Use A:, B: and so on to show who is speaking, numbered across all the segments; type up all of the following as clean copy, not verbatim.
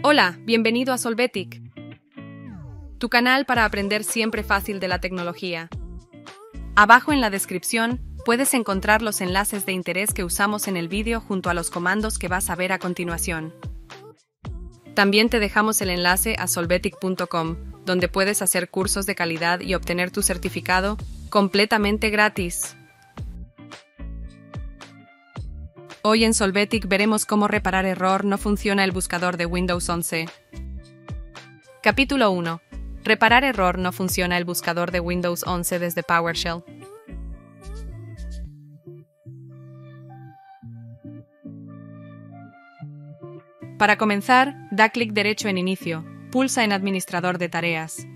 A: Hola, bienvenido a Solvetic, tu canal para aprender siempre fácil de la tecnología. Abajo en la descripción puedes encontrar los enlaces de interés que usamos en el vídeo junto a los comandos que vas a ver a continuación. También te dejamos el enlace a solvetic.com, donde puedes hacer cursos de calidad y obtener tu certificado completamente gratis. Hoy en Solvetic veremos cómo reparar error no funciona el buscador de Windows 11. Capítulo 1. Reparar error no funciona el buscador de Windows 11 desde PowerShell. Para comenzar, da clic derecho en Inicio, pulsa en Administrador de tareas.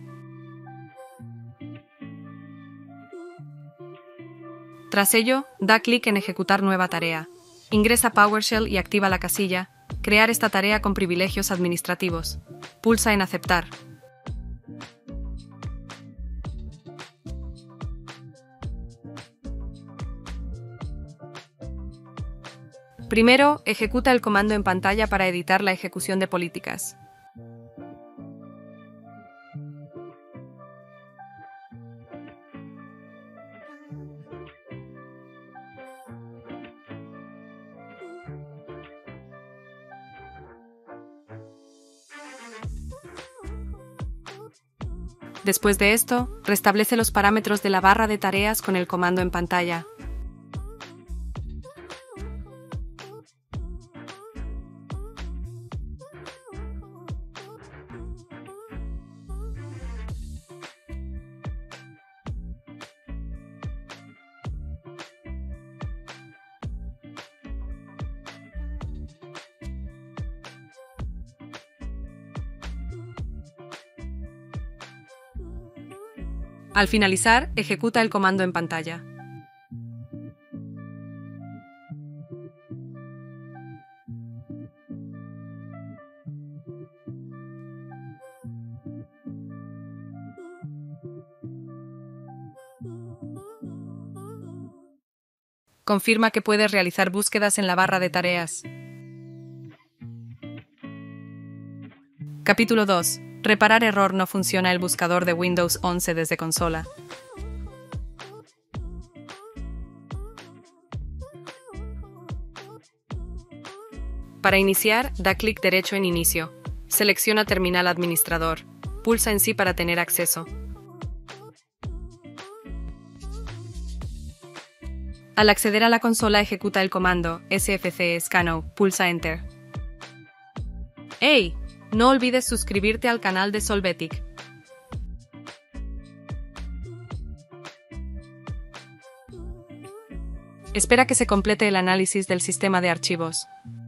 A: Tras ello, da clic en Ejecutar nueva tarea. Ingresa PowerShell y activa la casilla Crear esta tarea con privilegios administrativos. Pulsa en Aceptar. Primero, ejecuta el comando en pantalla para editar la ejecución de políticas. Después de esto, restablece los parámetros de la barra de tareas con el comando en pantalla. Al finalizar, ejecuta el comando en pantalla. Confirma que puedes realizar búsquedas en la barra de tareas. Capítulo 2. Reparar error no funciona el buscador de Windows 11 desde consola. Para iniciar, da clic derecho en Inicio. Selecciona Terminal Administrador. Pulsa en sí para tener acceso. Al acceder a la consola, ejecuta el comando sfc scannow. Pulsa Enter. ¡Hey! No olvides suscribirte al canal de Solvetic. Espera que se complete el análisis del sistema de archivos.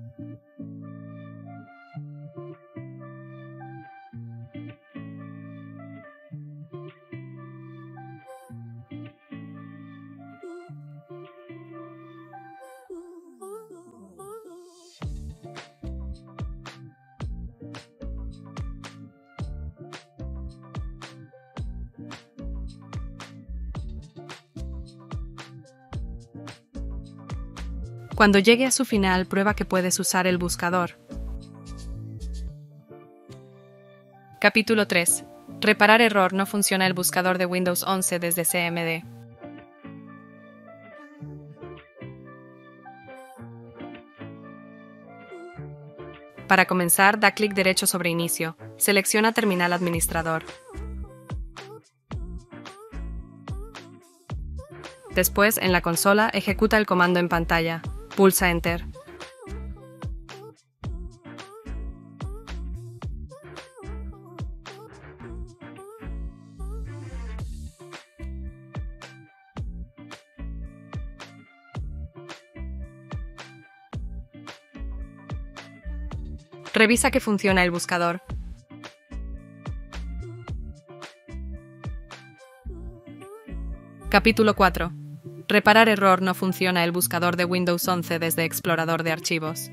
A: Cuando llegue a su final, prueba que puedes usar el buscador. Capítulo 3. Reparar error no funciona el buscador de Windows 11 desde CMD. Para comenzar, da clic derecho sobre Inicio. Selecciona Terminal Administrador. Después, en la consola, ejecuta el comando en pantalla. Pulsa Enter. Revisa que funciona el buscador. Capítulo 4. Reparar error no funciona el buscador de Windows 11 desde Explorador de archivos.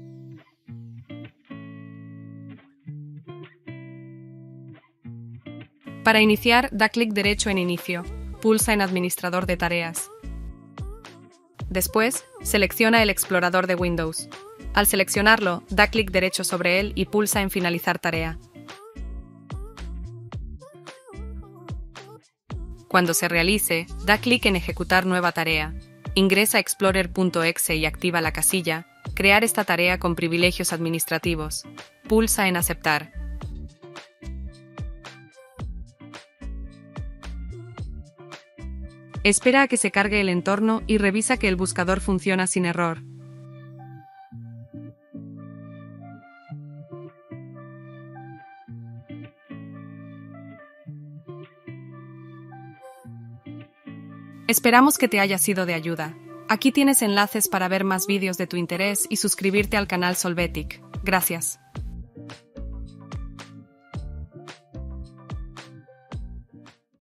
A: Para iniciar, da clic derecho en Inicio. Pulsa en Administrador de tareas. Después, selecciona el explorador de Windows. Al seleccionarlo, da clic derecho sobre él y pulsa en Finalizar tarea. Cuando se realice, da clic en Ejecutar nueva tarea. Ingresa a explorer.exe y activa la casilla Crear esta tarea con privilegios administrativos. Pulsa en Aceptar. Espera a que se cargue el entorno y revisa que el buscador funciona sin error. Esperamos que te haya sido de ayuda. Aquí tienes enlaces para ver más vídeos de tu interés y suscribirte al canal Solvetic. Gracias.